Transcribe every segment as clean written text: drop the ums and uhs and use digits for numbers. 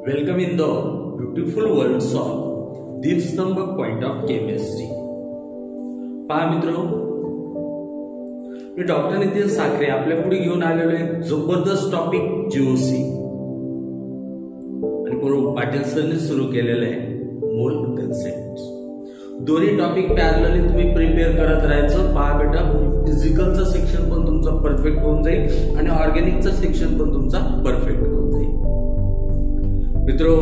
Welcome in the beautiful world of Deepstambh point of chemistry. पहा मित्रो, मी doctor Nitin Sakhare आपल्या पुढे घेऊन आलेलो एक जबरदस्त टॉपिक जीओसी आणि पूर्व पाटील सरने सुरू केलेलं आहे मोल कन्सेप्ट। दोन्ही टॉपिक पॅरलली तुम्ही प्रिपेअर करत राहायचं। पहा बेटा, फिजिकलचं सेक्शन पण तुमचा परफेक्ट होऊन जाईल आणि ऑर्गॅनिकचं सेक्शन पण तुमचा परफेक्ट होऊन जाईल। मित्रो,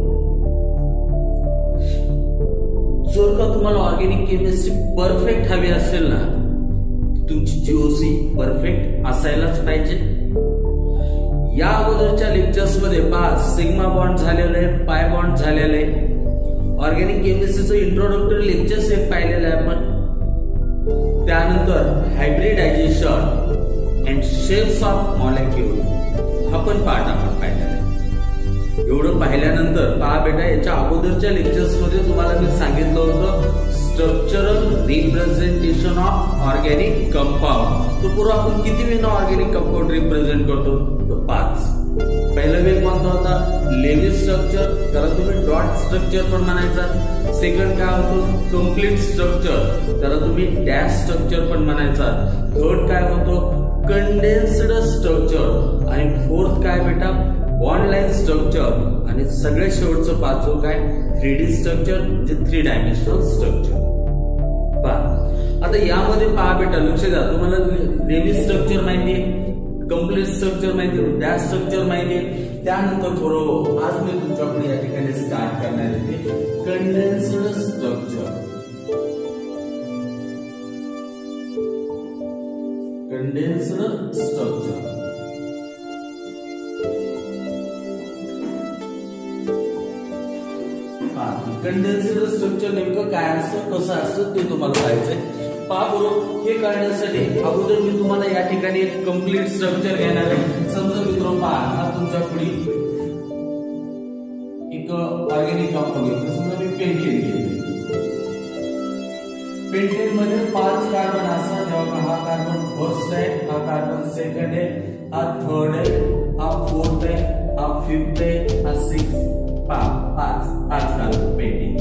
जर का तुम्हाला ऑर्गॅनिक केमिस्ट्री परफेक्ट हवी असेल ना, तुमची जीओसी परफेक्ट असायलाच पाहिजे। या अगोदरच्या लेक्चर्स मध्ये पहा, सिग्मा बॉन्ड झालेलं आहे, पाय बॉन्ड झालेलं आहे। ऑर्गॅनिक केमिस्ट्रीचं इंट्रोडक्टरी लेक्चर्स एक पाहिलेलं आहे आपण। त्यानंतर hybridization and shapes of molecule हा पण पार्ट आपण पाहिलेला आहे। एवढं पाहिल्यानंतर पहा बेटा, याच्या अगोदरच्या लेक्चर्स मध्ये तुम्हाला मी सांगितलं होतं structural representation of organic compound. तो पूर्व आपण किती वेळा ऑर्गॅनिक कंपाऊंड रिप्रेझेंट करतो? तो 5। पहिला वे कोणता होता? लेव्ही स्ट्रक्चर, त्याला तुम्ही डॉट स्ट्रक्चर पण म्हणायचा। सेकंड काय होतो? कंप्लीट स्ट्रक्चर, त्याला तुम्ही डॅश स्ट्रक्चर पण म्हणायचा। थर्ड काय होतो? कंडेन्स्ड स्ट्रक्चर आणि फोर्थ काय बेटा? बॉन्ड लाइन स्ट्रक्चर आणि सगळ्यात शेवटचं पाचवं काय? 3D स्ट्रक्चर म्हणजे 3 डायमेन्शनल स्ट्रक्चर। पहा आता यामध्ये पहा बेटा, लक्ष द्या, तुम्हाला लेव्ही स्ट्रक्चर माहिती आहे, कंप्लीट स्ट्रक्चर माहिती आहे, डॅश स्ट्रक्चर माहिती आहे। त्यानंतर बरोबर आज मी तुमच्याकडे या ठिकाणी स्टार्ट करणार आहे condensed structure. Condensed structure condensed structure नेमकं काय असतं, कसं असतं ते तुम्हाला पाहायचंय। पहा बरोबर, हे करण्यासाठी अगोदर मी तुम्हाला या ठिकाणी एक कंप्लीट स्ट्रक्चर घेणार आहे। समजा मित्रो, पहा हा तुमच्या पुढे एक ऑर्गॅनिक कंपाऊंड घेतलं, समजा मी पेंटेन घेतले। पेंटेन मध्ये 5 कार्बन असतात, तेव्हा हा कार्बन फर्स्ट आहे, हा कार्बन सेकंड आहे, हा थर्ड आहे, हा फोर्थ आहे, हा फिफ्थ आहे, हा सिक्स्थ। पाच कार्बन पेंटेन।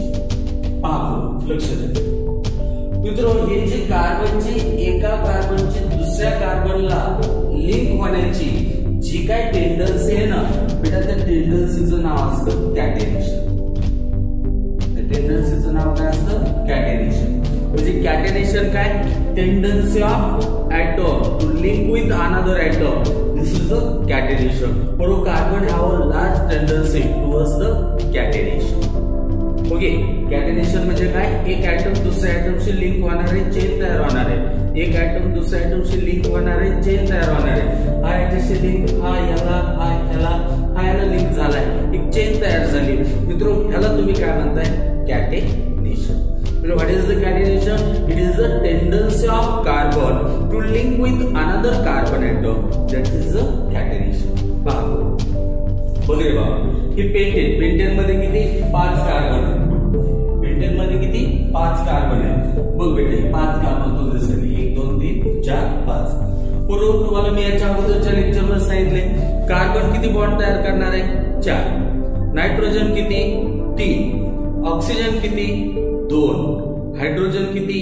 लक्ष द्या मित्रो, हे जे कार्बनचे एका कार्बनची दुसऱ्या कार्बनला लिंक होण्याची जी काय टेंडन्सी आहे ना बेटा, त्या टेंडन्सीचं नाव असतं कॅटेनेशन। त्या टेंडन्सीचं नाव काय असतं? कॅटेनेशन। म्हणजे कॅटेनेशन काय? Tendency of atom to link with another atom, this is the catenation. बरोबर, carbon have a large tendency towards the catenation. Okay, catenation म्हणजे काय? एक ॲटम दुसऱ्या ॲटमशी लिंक होणार आहे, चेन तयार होणार आहे। एक ॲटम दुसऱ्या ॲटमशी लिंक होणार आहे, चेन तयार होणार आहे। हा याच्याशी लिंक, हा याला, हा याला लिंक झालाय, एक चेन तयार झाली। मित्रो, ह्याला तुम्ही काय म्हणताय? कॅटेनेशन। What is the catenation? It is the tendency of carbon to link with another carbon atom. That is the catenation. पहा बघे बाबा, हे पेंटेन मध्ये किती? 5 कार्बन आहे। पेंटेन मध्ये किती? 5 कार्बन आहे। बघ बेटा, 5 कार्बन तो दिसेल, 1 2 3 4 5। पूर्व तुम्हाला मी याच्या अगोदरच्या लेक्चर मध्ये सांगितले कार्बन किती बॉन्ड तयार करणार आहे? 4। नायट्रोजन किती? 3। ऑक्सिजन किती? 2। हायड्रोजन किती?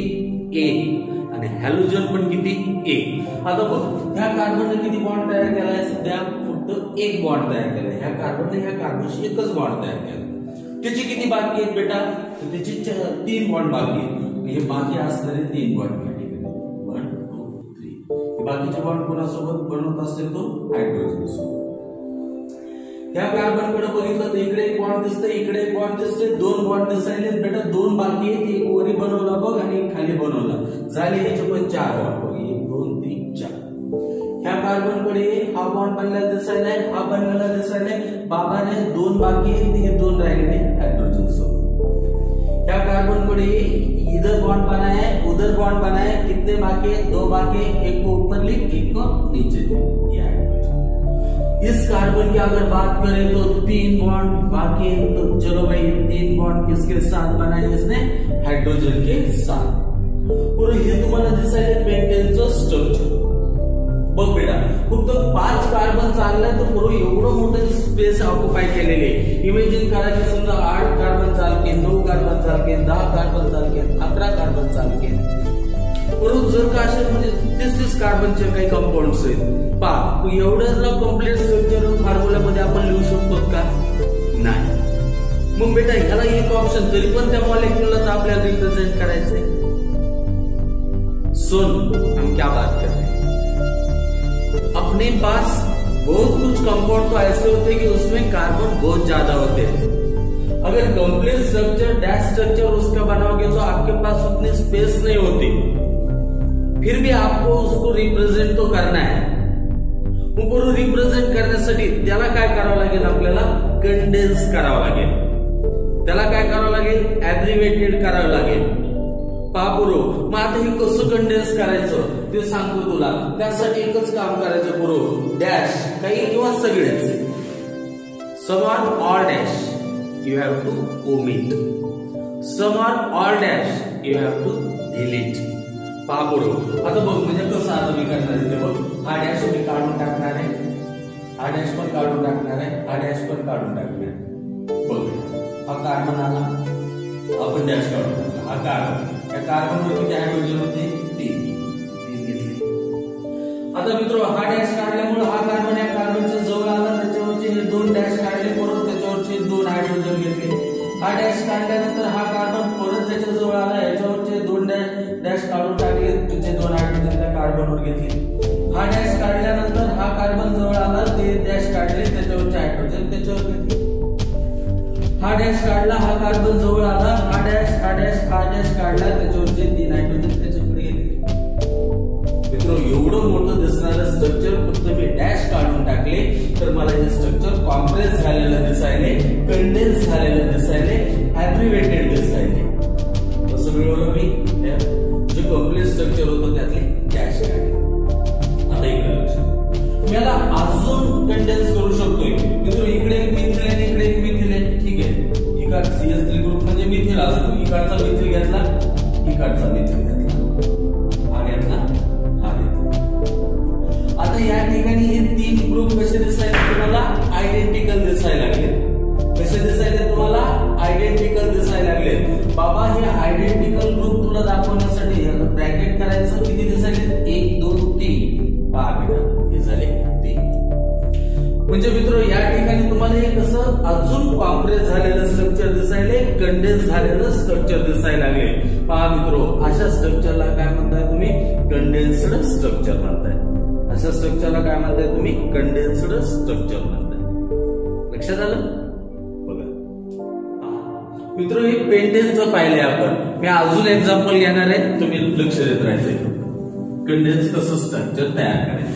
1 आणि हॅलोजन पण किती? 1। आता बघ, ह्या कार्बनने किती बॉन्ड तयार केलाय? सध्या फक्त 1 बॉन्ड तयार केलाय। ह्या कार्बनने ह्या कार्बनशी एकच बॉन्ड तयार केला। त्याची किती बाकी आहेत बेटा? त्याची 3 बॉन्ड बाकी आहेत। हे बाकी असणारे 3 बॉन्ड या ठिकाणी 1 2 3। बाकीचे बॉन्ड कोणासोबत बनवत असेल? तो हायड्रोजन सोबत। या कार्बन कडे बघितलं तर इकडे एक बॉन्ड दिसतंय, इकडे एक बॉन्ड दिसतंय, 2 बॉन्ड दिसायले बेटा। 2 बाकी आहेत, एक वरी बनवला बघ आणि एक खाली बनवला, झाले ह्याचे पण 4 बॉन्ड बघ, 1 2 3 4। ह्या कार्बन कडे हा बॉन्ड बनलेला दिसायलाय, हा बनलेला दिसायलाय, बाबाने 2 बाकी आहेत, हे 2 राहिलेले हायड्रोजन सोबत। ह्या कार्बन कडे इधर बॉन्ड बना है, उधर बॉन्ड बना है, कितने बाकी है? 2 बाकी, एक को ऊपर लिख, एक को नीचे लिख। ये इस कार्बन की अगर बात करें तो 3 बॉन्ड बाकी है, तो चलो भाई 3 बॉन्ड किसके साथ बनाए? इसने हाइड्रोजन के साथ। और हे तुम्हाला दिसायले पेंटेनचं स्ट्रक्चर। बघ बेटा, फक्त 5 कार्बन चाललाय तर बरोबर एवढं मोठं स्पेस ऑक्युपाय केलेले. इमेजिन करा की समजा 8 कार्बन चालके, 9 कार्बन चालके, 10 कार्बन चालके, 11 कार्बन चालके, बरोबर. जर का असे म्हणजे 30 कार्बनचे काही कंपाऊंड्स आहेत पहा, एवढ्याला कम्प्लीट स्ट्रक्चर फॉर्म्युल्यामध्ये आपण लिहू शकतो का? नाही. मग बेटा ह्याला एक ऑप्शन, तरी पण त्या मॉलिक्यूलला तर आपल्याला रिप्रेझेंट करायचंय. सुन, हम क्या बात कर रहे हैं, अपने पास बहुत कुछ कंपाउंड तो ऐसे होते हैं कि उसमें कार्बन बहुत ज्यादा होते हैं. अगर कंप्लीट स्ट्रक्चर डैश स्ट्रक्चर उसका बनाओगे तो आपके पास उतनी स्पेस नहीं होती. फिर भी आपको उसको रिप्रेझेंट तो करना है. मग रिप्रेझेंट करण्यासाठी त्याला काय करावं लागेल, आपल्याला कंडेन्स करावं लागेल. त्याला काय करावं लागेल, ऍब्रिव्हिएटेड करावं लागेल. पापुरो, मग आता हे कसं कंडेन्स करायचं ते सांगतो तुला. त्यासाठी एकच काम करायचं पुरो, डॅश काही किंवा सगळेच. Some or all dash you have to omit. Some or all dash you have to delete. पापुरो, आता बघ म्हणजे कसं आता मी करणार आहे ते बघ. हा डॅश मी काढून टाकणार आहे, हा डॅश पण काढून टाकणार आहे, हा डॅश पण काढून टाकणार. बघ हा कार्बन आला, आपण डॅश काढून टाकला. हा कार्बन, त्या कार्बन वरती हायड्रोजन होते 3 घेतले. आता मित्र हा डॅश काढल्यामुळे हा कार्बन या कार्बनच्या जवळ आला, त्याच्यावरचे हे 2 डॅश काढले, परत त्याच्यावरचे 2 हायड्रोजन घेतले. हा डॅश काढल्यानंतर हा कार्बन परत त्याच्या जवळ आला, याच्यावरचे 2 डॅश काढून टाकले, त्याचे 2 हायड्रोजन त्या कार्बनवर घेतले. हा डॅश काढल्यानंतर हा कार्बन जवळ आला, ते डॅश काढले, त्याच्यावरचे हायड्रोजन त्याच्यावर घेतले. हा डॅश काढला, हा कार्बन जवळ आला, हा डॅश काढला, त्याच्यावरचे 3 हायड्रोजन त्याच्याकडे गेले. मित्र एवढं मोठं दिसणारं स्ट्रक्चर फक्त मी डॅश काढून टाकले तर मला हे स्ट्रक्चर कॉम्प्रेस झालेलं दिसायले, कंडेन्स झालेलं दिसायले, ऍब्रिव्हिएटेड दिसायले. कसं मिळवलं मी, जे कम्प्लीट स्ट्रक्चर होतं त्यातले डॅश काढले. आता इकडे लक्ष, मी याला अजून कंडेन्स करू शकतोय. मित्र इकडे एक मिथिल आहे, इकडे एक मिथिल आहे, ठीक आहे. इकडे CH3 ग्रुप म्हणजे मिथिल असतो. इकडचा मिथिल घेतला, इकडचा मिथिल घेतला, हा घेतला, हा घेतला. आता या ठिकाणी हे 3 ग्रुप कसे दिसायला तुम्हाला आयडेंटिकल दिसायला लागले. कसे दिसायले तुम्हाला आयडेंटिकल दिसायला लागले. बाबा हे आयडेंटिकल ग्रुप तुला दाखवण्यासाठी ब्रॅकेट करायचं. किती दिसायले, 1 2 3. पहा बेटा हे झाले 3. म्हणजे मित्र या ठिकाणी तुम्हाला हे कसं अजून कॉम्प्रेस झालेलं स्ट्रक्चर दिसायले, कंडेन्स झालेलं स्ट्रक्चर दिसायला लागले. पहा मित्र, अशा स्ट्रक्चरला काय म्हणताय तुम्ही, कंडेन्स्ड स्ट्रक्चर म्हणताय. अशा स्ट्रक्चरला काय म्हणताय तुम्ही, कंडेन्स्ड स्ट्रक्चर म्हणताय. लक्षात आलं? बघा मित्र, हे पेंटेनचं पाहिले आपण. मी अजून एक्झाम्पल घेणार आहे, तुम्ही लक्ष देत राहायचंय. कंडेन्स कसं स्ट्रक्चर तयार करायचं.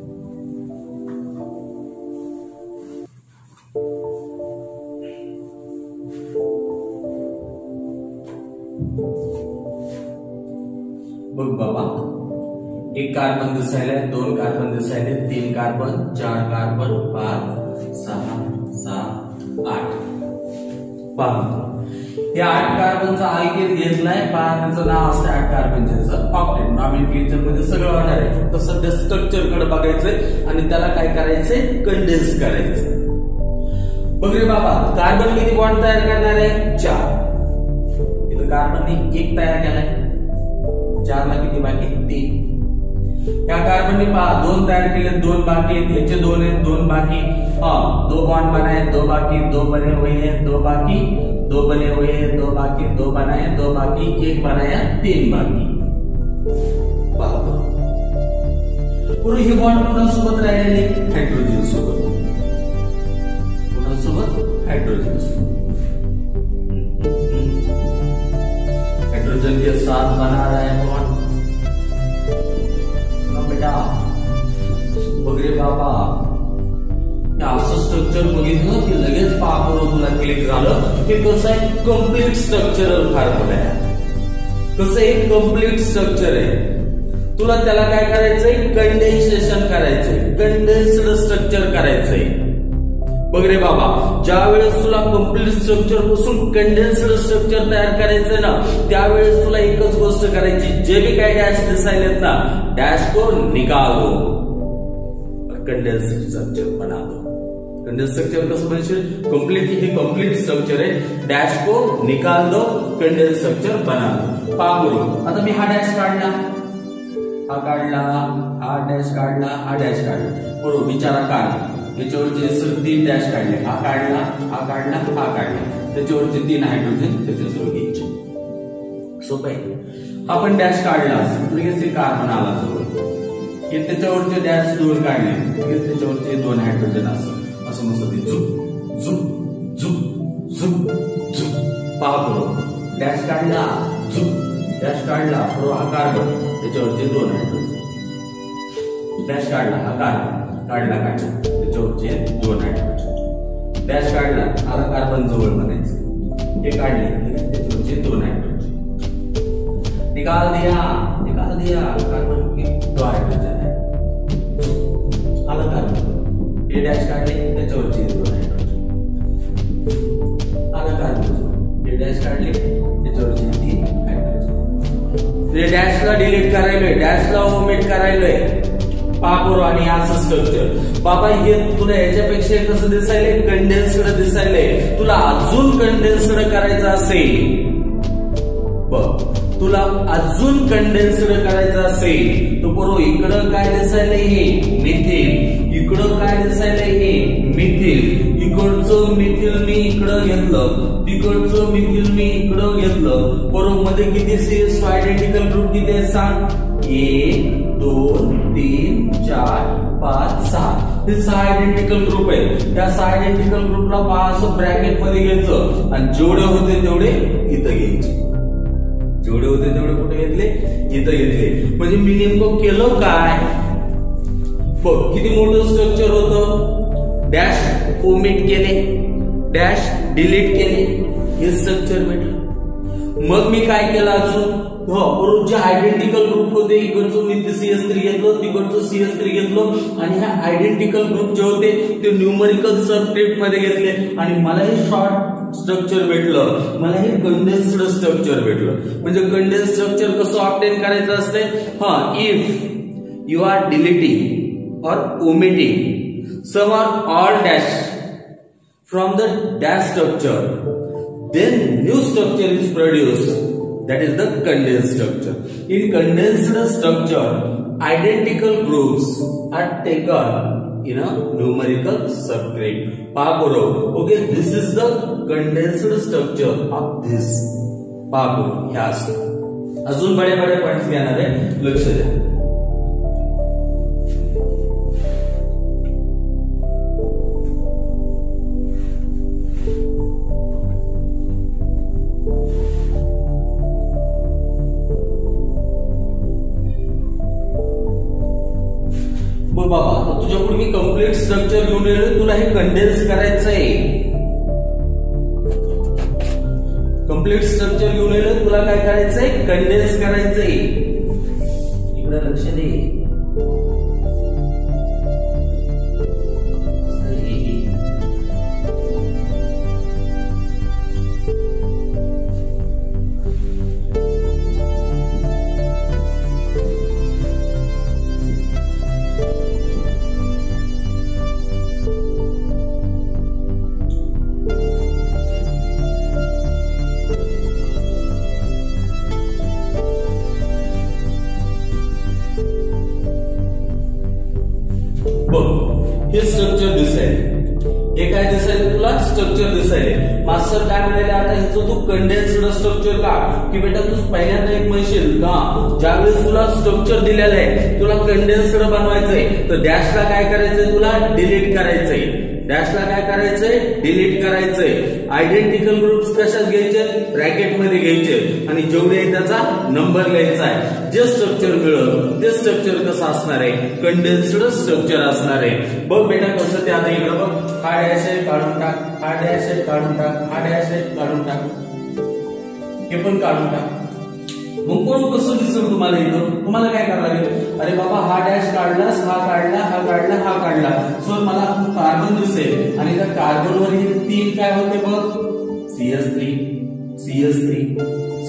बघ बाबा, 1 कार्बन दिसायला, 2 कार्बन दिसायले, 3 कार्बन, 4 कार्बन, 5 6 7 8. पहा या 8 कार्बनचा अल्केन घेतलाय. पहा त्याचं नाव असतं 8 कार्बनचं ऑक्टेट. नॉमेनक्लेचर मध्ये सगळं होणार आहे, फक्त सध्या स्ट्रक्चर कडे बघायचंय आणि त्याला काय करायचंय, कंडेन्स करायचंय. बघ रे बाबा, कार्बन किती बॉन्ड तयार करणार आहे, 4. इथं कार्बनने 1 तयार केलाय, 4 ला किती बाकी, 3. या कार्बनने पहा 2 तयार केले, 2 बाकी, याचे 2 आहेत, 2 बाकी. हाँ 2 बॉन्ड बनाए, 2 बाकी, 2 बने हुए हैं, 2 बाकी, 2 बने हुए हैं, 2 बाकी, 2 बनाए, 2 बाकी, 1 बनाया, 3 बाकी. पूर्ण हे बॉन्ड कोणासोबत राहिलेले, हायड्रोजन सोबत. कोणासोबत, हायड्रोजन सोबत. हाइड्रोजन के साथ बना रहा है बॉन्ड. बेटा बघरे बाबा, असं स्ट्रक्चर बघितलं की लगेच पाहतो तुला क्लिक झालं की कसं आहे, कम्प्लीट स्ट्रक्चरल फॉर्म्युला आहे. कसं एक कम्प्लीट स्ट्रक्चर आहे. तुला त्याला काय करायचंय, कंडेन्सेशन करायचंय, कंडेन्स्ड स्ट्रक्चर करायचंय. बघ रे बाबा, ज्या वेळेस तुला कम्प्लीट स्ट्रक्चर पासून कंडेन्स्ड स्ट्रक्चर तयार करायचंय ना, त्यावेळेस तुला एकच गोष्ट करायची, जे बी काय डॅश दिसायलेत ना, डॅश को निकाल दो. कंडेन्स स्ट्रक्चर बना दो। कंडेन्स स्ट्रक्चर कसं बनशील, कंप्लीट स्ट्रक्चर है, डैश को निकाल दो, कंडेन्स स्ट्रक्चर बना दो। पहा करू, आता मी हा डॅश काढला, हा काढला, हा डॅश काढला, हा डॅश काढला, बरोबर बिचारा काढला, त्याच्यावरचे 3 डॅश काढले, हा काढला, हा काढला, हा काढला, त्याच्यावरचे 3 हायड्रोजन त्याच्याजवळ घ्यायचे, सोपं आहे। आपण डॅश काढला, लगेच कार्बन आला जवळ, की त्याच्यावरचे डॅश 2 काढले, लगेच त्याच्यावरचे 2 हायड्रोजन असं मस्त झुप झुप झुप झुप झुप। पहा बरोबर डॅश काढला, झुप, डॅश काढला, बरोबर हा कार्बन, त्याच्यावरचे 2 हायड्रोजन, डॅश काढला, हा कार्बन, काढला त्याच्यावरचे 2 हायड्रोजन, डॅश काढला, आला कार्बन जवळ म्हणायचं, हे काढले, त्याच्यावरचे 2 हायड्रोजन, निकाल दिया कार्बन के 2 हायड्रोजन है, आला कार्बन, हे डॅश काढले, त्याच्यावरचे 2 हायड्रोजन, आला कार्बन, हे डॅश काढले, त्याच्यावरचे 3 हायड्रोजन, हे डॅशला डिलीट करायलोय, डॅशला ओमिट करायलोय, पापोर आणि असं स्ट्रक्चर। बाबा हे तुला याच्यापेक्षा कसं दिसायलंय, कंडेन्स्ड दिसायलंय, तुला अजून कंडेन्स्ड करायचं असेल, बघ तुला अजून कंडेन्स्ड करायचं असेल तर बरोबर इकडं काय दिसायलंय, हे मिथिल, इकडं काय दिसायलंय, हे मिथिल, इकडचं मिथिल मी इकडं घेतलं, तिकडचं मिथिल मी इकडं घेतलं, बरोबर मध्ये किती CS आयडेंटिकल ग्रुप किती आहेत सांग, 1 2 3 4 5 6, हे 6 आयडेंटिकल ग्रुप आहेत, त्या 6 आयडेंटिकल ग्रुपला 5 ब्रॅकेट मध्ये घ्यायचं आणि जेवढे होते तेवढे इथं घ्यायचे, जेवढे होते तेवढे कुठे घेतले, इथं घेतले, म्हणजे मी नेमकं केलं काय, बघ किती मोठं स्ट्रक्चर होतं, डॅश ओमिट केले, डॅश डिलीट केले, हे स्ट्रक्चर भेटलं। मग मी काय केलं अजून, बरोबर जे आयडेंटिकल ग्रुप होते, इकडचं मी CS3 घेतलं, तिकडचं CS3 घेतलं, आणि ह्या आयडेंटिकल ग्रुप जे होते ते न्यूमरिकल सबस्क्रिप्ट मध्ये घेतले, आणि मला हे शॉर्ट स्ट्रक्चर भेटलं, मला हे कंडेन्स्ड स्ट्रक्चर भेटलं। म्हणजे कंडेन्स्ड स्ट्रक्चर कसं ऑब्टेन करायचं असते, if you are deleting or omitting some or all dash from the dash structure, then new structure is produced, that is the condensed structure. In condensed structure, identical groups are taken in a numerical subgroup. Pagoro, okay, this is the condensed structure of this Pagoro. Yes. अजून बड़े बड़े points घेणार आहे, लक्ष द्या। बाबा तुझ्याकडे मी कंप्लीट स्ट्रक्चर घेऊन येलो, तुला हे कंडेन्स करायचंय, कंप्लीट स्ट्रक्चर घेऊन येलो, तुला काय करायचंय, कंडेन्स करायचंय, इकडे लक्ष दे, हे स्ट्रक्चर दिसायले, हे काय दिसायले तुला, स्ट्रक्चर दिसायले। मास्टर काय म्हणाले, आता ह्याचं तू कंडेन्स्ड स्ट्रक्चर का, की बेटा तू पहिल्यांदा एक म्हणशील का, ज्यावेळेस तुला स्ट्रक्चर दिलेलं आहे, तुला कंडेन्स्ड बनवायचंय, तर डॅशला काय करायचंय, तुला डिलीट करायचंय, डॅशला काय करायचंय, डिलीट करायचंय, आयडेंटिकल ग्रुप्स कशात घ्यायचे, ब्रॅकेट मध्ये घ्यायचे, आणि जेवढे आहे त्याचा नंबर लिहायचा आहे, जे स्ट्रक्चर मिळेल ते स्ट्रक्चर कसं असणार आहे, कंडेन्स्ड स्ट्रक्चर असणार आहे। बघ बेटा कसं ते, आता इकडे बघ, हा डॅश आहे काढून टाक, हा डॅश आहे काढून टाक, हा डॅश आहे काढून टाक, हे पण काढून टाक, मग कोण कसं दिसेल तुम्हाला इथं, तुम्हाला काय करावं लागेल, अरे बाबा हा डॅश काढलास, हा काढला, हा काढला, हा काढला, सर मला कार्बन दिसेल, आणि त्या कार्बनवर हे 3 काय होते बघ, CS3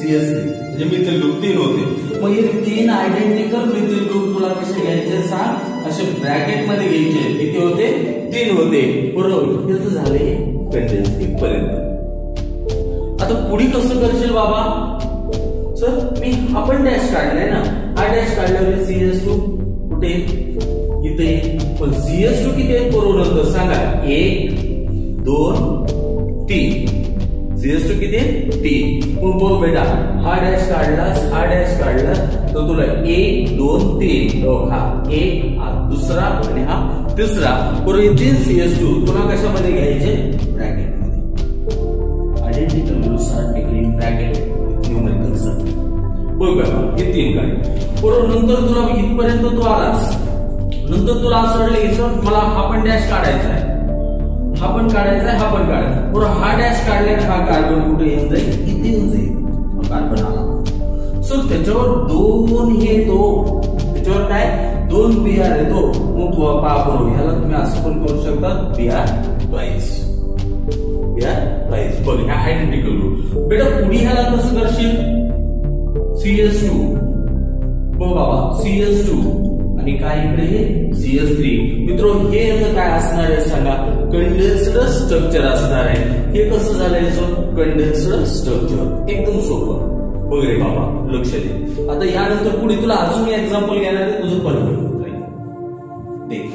CS3 म्हणजे मिथिल ग्रुप 3 होते. मग हे 3 आयडेंटिकल मिथिल ग्रुप तुला कसे घ्यायचे सांग, असे ब्रॅकेट मध्ये घ्यायचे. किती होते? 3 होते. बरोबर. याचं झाले कंडेन्स इथपर्यंत. आता पुढे कसं करशील बाबा? सर मी आपण डॅश काढलाय ना, हा डॅश काढल्यावर CS2 कुठे? इथे. पण CS2 किती आहेत बरोबर सांगा? 1 2 3. CS2 किती आहे? 3. मग बघ बेटा, हा डॅश काढलास, हा डॅश काढला तर तुला 1 2 3 हा 1, हा दुसरा आणि हा तिसरा. बरोबर. हे 3 CS2 तुला कशामध्ये घ्यायचे? ब्रॅकेट मध्ये. Identical groups are taken in bracket with numerical circle. बघ बाबा, हे 3 काढले. बरोबर. नंतर तुला इथपर्यंत तू आलास, नंतर तुला असं वाटलं की मला हा पण डॅश काढायचा आहे, हा पण काढायचा आहे, हा पण काढायचा. बरोबर. हा डॅश काढल्याने हा कार्बन कुठे येऊन जाईल? इथे येऊन जाईल. कार्बन आला. सो त्याच्यावर 2 हे येतो, त्याच्यावर काय 2 Br येतो. मग तू पहा बरोबर, ह्याला तुम्ही असं पण करू शकता Br ट्वाइस. Br twice. बघ ह्या आयडेंटिकल ग्रुप. बेटा पुढे ह्याला कसं करशील? CS2. बघ बाबा, CS2 आणि काय इकडे हे CS3. मित्रो हे याचं काय असणार आहे सांगा? कंडेन्स्ड स्ट्रक्चर असणार आहे. हे कसं झालंय? So condensed structure. एकदम सोपं. बघ रे बाबा, लक्ष दे. आता यानंतर पुढे तुला अजून एक्झाम्पल घेणार आहे, तुझं परफेक्ट होत राहील. देख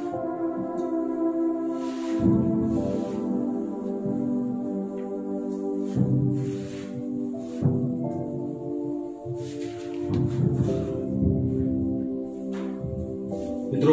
मित्रो,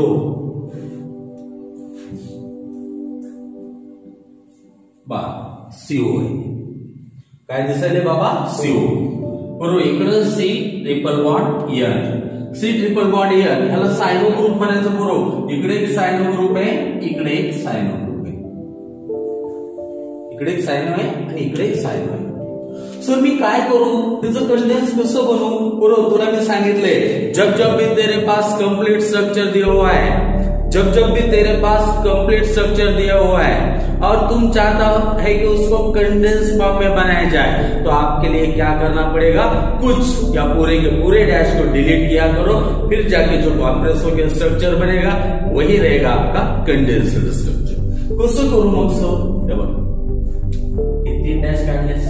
बा CO आहे. काय दिसायले बाबा? CO. बरोबर. इकडे C triple bond N. C triple bond N ह्याला सायनो ग्रुप म्हणायचं. बरोबर. इकडे एक सायनो ग्रुप आहे, इकडे एक सायनो ग्रुप आहे. इकडे एक सायनो आहे आणि इकडे एक सायनो आहे. सर मी काय करू? त्याचं कंडेन्स कसं बनवू? बरोबर. तुला मी सांगितलंय, जब जब भी तेरे पास कंप्लीट स्ट्रक्चर दिया हुआ है, जब जब भी तेरे पास कंप्लीट स्ट्रक्चर दिया हुआ है और तुम चाहता है कि उसको कंडेंस फॉर्म में बनाया जाए, तो आपके लिए क्या करना पड़ेगा? कुछ या पूरे के पूरे डैश को डिलीट किया करो, फिर जाके जो कॉम्प्रेस होकर स्ट्रक्चर बनेगा वही रहेगा आपका कंडेंस्ड स्ट्रक्चर. कसं करू मग? सर हे बघ, 3 डॅश काढलेस,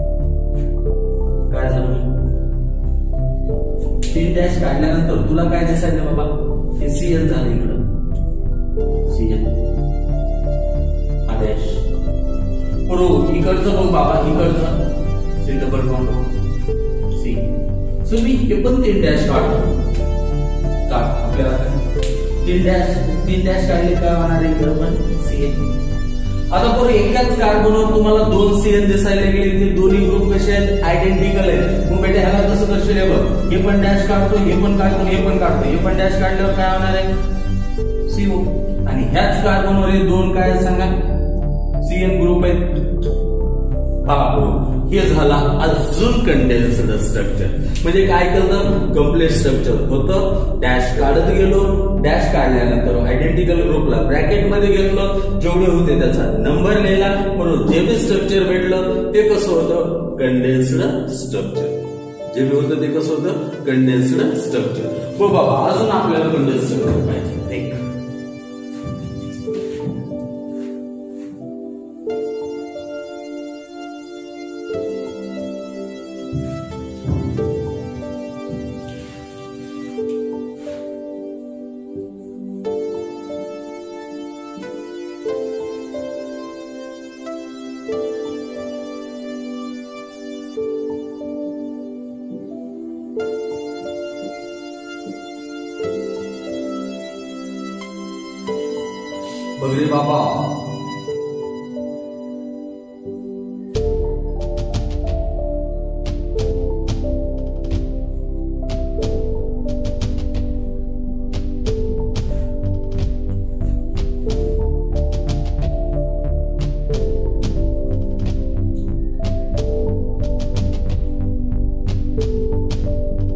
काय झालं? 3 डॅश काढल्यानंतर तुला काय दिसायचं बाबा? हे CN झालं. इकडं CN हा डॅश. बरोबर. इकडचं बघ बाबा, इकडचं C double bond C. So मी हे पण 3 डॅश काढतो. आपल्याला 3 डॅश काढले काय होणार? इकडं पण CN. आता बरोबर एकाच कार्बनवर तुम्हाला 2 CN दिसायला गेले, ते दोन्ही ग्रुप कसे आहेत? आयडेंटिकल आहेत. मग बेटा ह्याला कसं करशील? हे बघ, हे पण डॅश काढतो, हे पण काढतो, हे पण काढतो. हे पण डॅश काढल्यावर काय होणार आहे? CO. आणि ह्याच कार्बनवर हे 2 काय सांगा? CN ग्रुप आहेत. हा बरोबर. हे झाला अजून कंडेन्स्ड स्ट्रक्चर. म्हणजे काय केलं? कंप्लीट स्ट्रक्चर होतं. डॅश काढत गेलो, डॅश काढल्यानंतर आयडेंटिकल ग्रुपला ब्रॅकेट मध्ये घेतलं, जेवढे होते त्याचा नंबर लिहिला. म्हणून जे बी स्ट्रक्चर भेटलं ते कसं होतं? Condensed structure. जे बी होतं ते कसं होतं? Condensed structure. हो बाबा, अजून आपल्याला कंडेन्स्ड स्ट्रक्चर पाहिजे. बघ बाबा,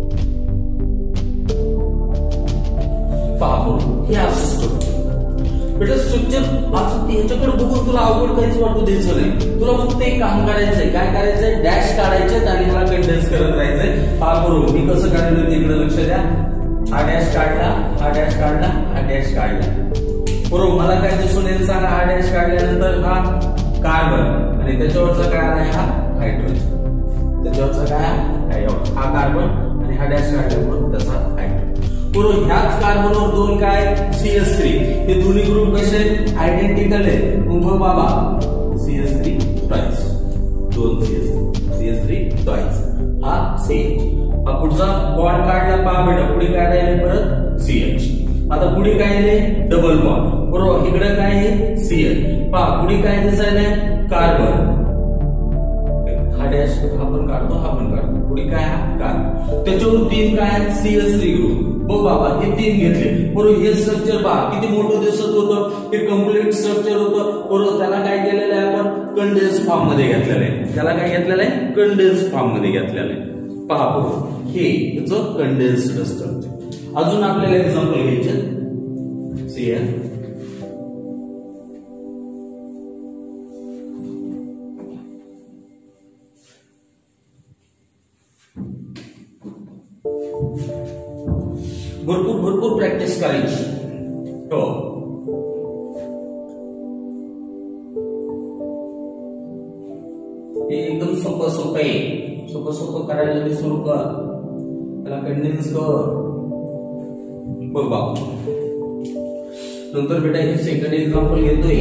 हे असं. बेटा स्ट्रक्चर असं ह्याच्याकडे बघून तुला अवघड काहीच वाटू द्यायचं नाही. तुला फक्त एक काम करायचंय. काय करायचंय? डॅश काढायचे आणि ह्याला कंडेन्स करत राहायचंय. पहा बरोबर मी कसं काढलं तिकडे लक्ष द्या. हा डॅश काढला, हा डॅश काढला, हा डॅश काढला. बरोबर मला काय दिसून येईल सांगा? हा डॅश काढल्यानंतर हा कार्बन आणि त्याच्यावरचा काय आहे? हा हायड्रोजन. त्याच्यावरचा काय? हा कार्बन आणि हा डॅश काढल्यावर त्याचा हायड्रोजन. बरोबर ह्याच कार्बनवर दोन काय? CH3. हे दोन्ही ग्रुप कसे आयडेंटिकल आहे. मग बाबा CH3 ट्वाइस, दोन CH3 ट्वाइस, हा CH. हा पुढचा बॉन्ड काढला. पहा बेटा पुढे काय राहिले परत? CH. आता पुढे काय आहे? Double bond. बरोबर इकडे काय आहे? CH. पहा पुढे काय दिसायला? कार्बन. हा डॅश हा पण काढतो, हा पण काढतो. पुढे काय? हा कार्बन. त्याच्यावर तीन काय? CH3 group. बघ बाबा हे तीन घेतले. बरोबर हे स्ट्रक्चर पहा किती मोठं दिसत होतं. हे कम्प्लीट स्ट्रक्चर होतं. बरोबर त्याला काय केलेलं आहे? आपण कंडेन्स फॉर्म मध्ये घेतलेलं आहे. त्याला काय घेतलेलं आहे? कंडेन्स फॉर्म मध्ये घेतलेलं आहे. पहा बरोबर हे याचं कंडेन्स्ड स्ट्रक्चर. अजून आपल्याला एक्झाम्पल घ्यायचे. CL भरपूर प्रॅक्टिस करायची. हो हे एकदम सोपं आहे. सोपं करायला मी सुरू कर. त्याला कंडेन्स कर. बघ बाबा नंतर बेटा हे सेकंड एक्झाम्पल घेतोय.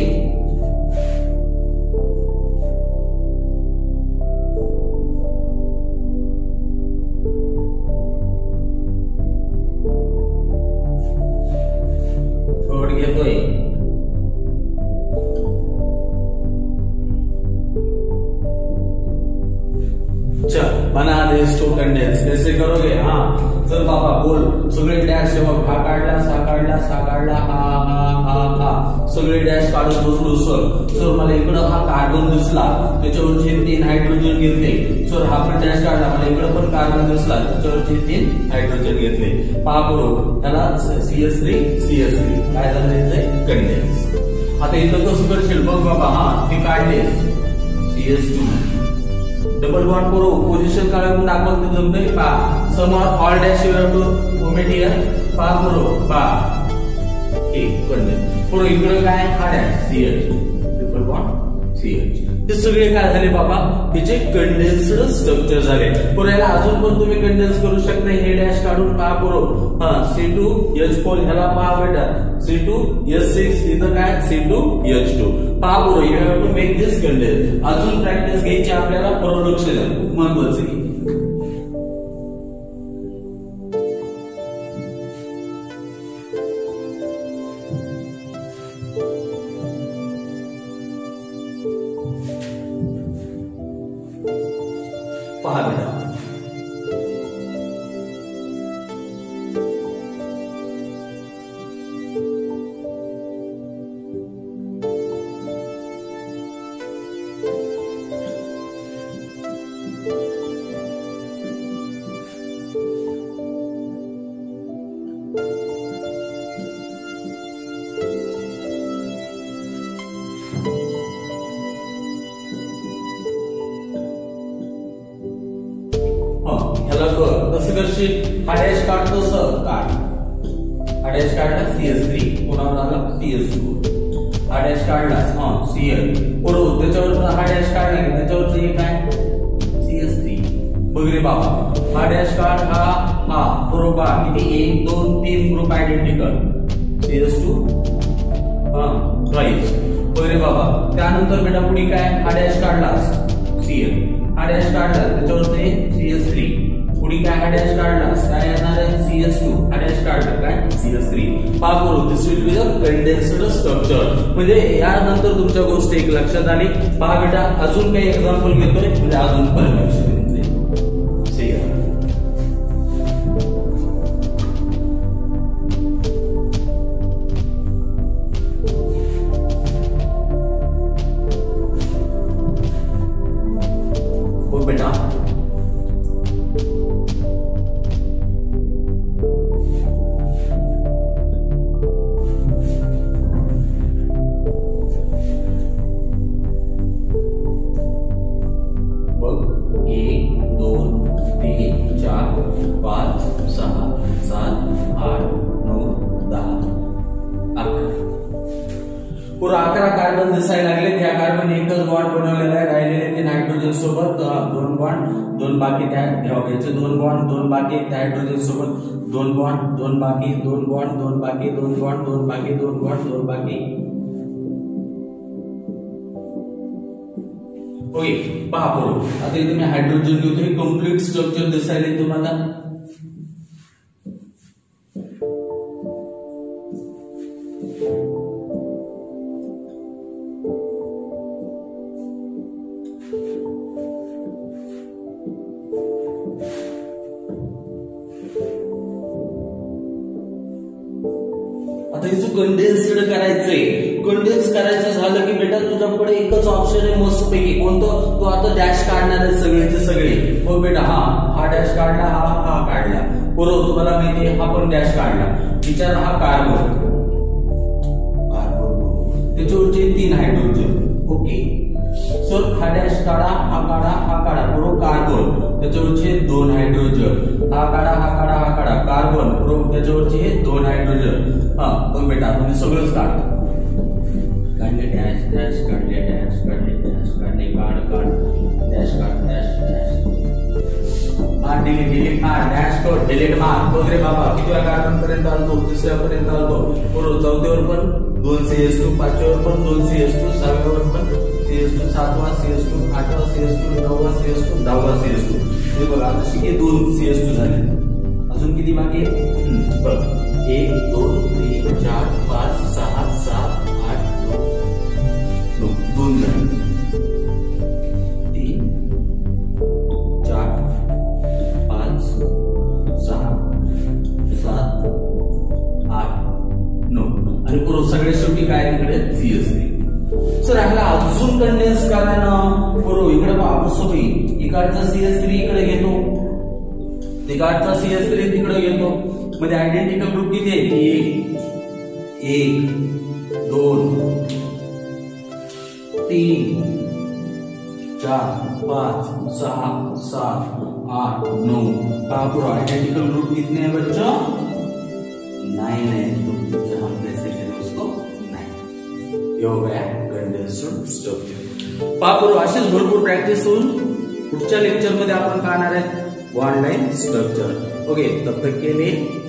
बना दे इसको कंडेंस. कैसे करोगे? हाँ चल बाबा बोल. सगळे डॅश हा काढला, हा काढला, हा काढला, हा सगळे डॅश काढत बसलो. सर मला इकडं हा कार्बन दिसला, त्याच्यावरचे 3 हायड्रोजन घेतले. सर हा पण डॅश काढला, मला इकडं पण कार्बन दिसला, त्याच्यावरचे 3 हायड्रोजन घेतले. पहा बरोबर त्याला CH3 काय झालं याचं? कंडेन्स. आता इथं कसं करशील? बघ बाबा हा हे काढले CH2 डबल बॉन्ड करो. पोझिशन काढून दाखवत ते जमतंय. पहा समोर all dash you have to omit here. पहा करो पहा हे कंडेन्स. पुढे इकडे काय? हा dash CH double bond CH. हे सगळे काय झाले बाबा? त्याचे कंडेन्स्ड स्ट्रक्चर झाले. पुढे याला अजून पण तुम्ही कंडेन्स करू शकता. हे डॅश काढून पहा करो. हा C2H4 ह्याला पहा बेटा C2H6 इथं काय? C2H2. पहा बरो you have to make this condense. अजून प्रॅक्टिस घ्यायची आपल्याला. परत लक्ष द्या खूप महत्वाचं आहे. पहा बेटा कसं करशील? हा डॅश काढतो सर काढ. हा डॅश काढला CH3 कोणावर आला? CH2. हा डॅश काढला CL बरोबर. त्याच्यावर हा डॅश काढला की त्याच्यावरचं हे काय? CH3. बघ रे बाबा हा डॅश काढ. हा बरोबर किती? 1 2 3 ग्रुप आयडेंटिकल. CH2 twice. बघ रे बाबा. त्यानंतर बेटा पुढे काय? हा डॅश काढलास CL. हा डॅश काढला त्याच्यावरचे CH3. पुढे काय? हा डॅश काढलास काय येणार आहे? CH2. हा डॅश काढला काय? CH3. पहा करू this will be the condensed structure. म्हणजे यानंतर तुमच्या गोष्टी एक लक्षात आली. पहा बेटा अजून काही एक्झाम्पल घेतोय म्हणजे अजून पण लक्ष द्यायचं. बेटा बॉन्ड बनवलेला आहे, राहिलेले 3 हायड्रोजन सोबत 2 बॉन्ड, 2 बाकी त्या घ्यायचे 2 बॉन्ड, 2 बाकी त्या हायड्रोजन सोबत 2 बॉन्ड, 2 बाकी 2 बॉन्ड, 2 बाकी 2 बॉन्ड, 2 बाकी 2 बॉन्ड, 2 बाकी. ओके पहा बरोबर. आता इथे मी हायड्रोजन लिहितो, हे कंप्लीट स्ट्रक्चर दिसायला तुम्हाला. आता हे कंडेन्स्ड करायचंय, कंडेन्स करायचं झालं की बेटा तुझ्याकडे एकच ऑप्शन आहे मस्त पैकी, कोणतं? तो आता डॅश काढणार आहे सगळेचे सगळे. हो बेटा हा डॅश काढला, हा काढला, बरोबर. तुम्हाला माहिती आहे हा पण डॅश काढला. विचार हा कार्बन, त्याच्यावरचे 3 हायड्रोजन. ओके सर हा डॅश काढा, हा काढा, बरोबर. कार्बन त्याच्यावरचे 2 हायड्रोजन, हा काढा, कार्बन, बरोबर. त्याच्यावरचे 2 हायड्रोजन. बघ बेटा तुम्ही सगळंच काढ, काढले डॅश काढले, डॅश काढले, डॅश डिलीट मार, डॅश कर, डिलीट मार. बघ रे बाबा किती कार्बन पर्यंत आलतो, 3ऱ्या पर्यंत आलतो, बरोबर. 4थ्यावर पण 2 CH2, 5व्यावर पण 2 CH2, 6व्यावर पण CH2, 7वा CH2, 8वा CH2, 9वा CH2, 10वा CH2. हे बघा अशी हे 2 CH2 झाले. अजून किती बाकी आहे? बघ 1 2 3 4 5 6 7 8 9 2 झाले. 3 4 5 6 7 8 9 आणि पुरो सगळे शेवटी काय तिकडे CH3. सर ह्याला अजून कंडेन्स करायला बरोबर. इकडे बाबू सोबी इकडचा CH3 इकडे घेतो, तिकडचा CH3 तिकडे घेतो. मध्ये आयडेंटिकल ग्रुप किती आहे? 1 2 3 4 5 6 7 8 9. बाबू आयडेंटिकल ग्रुप कितने हैं बच्चों? 9 है. तो हम कैसे करें उसको? 9. ये हो गया कंडेन्स्ड स्ट्रक्चर. बाबू अशीच भरपूर प्रॅक्टिस होऊन पुढच्या लेक्चर मध्ये आपण पाहणार आहे बॉन्ड लाइन स्ट्रक्चर. ओके तब तक के लिए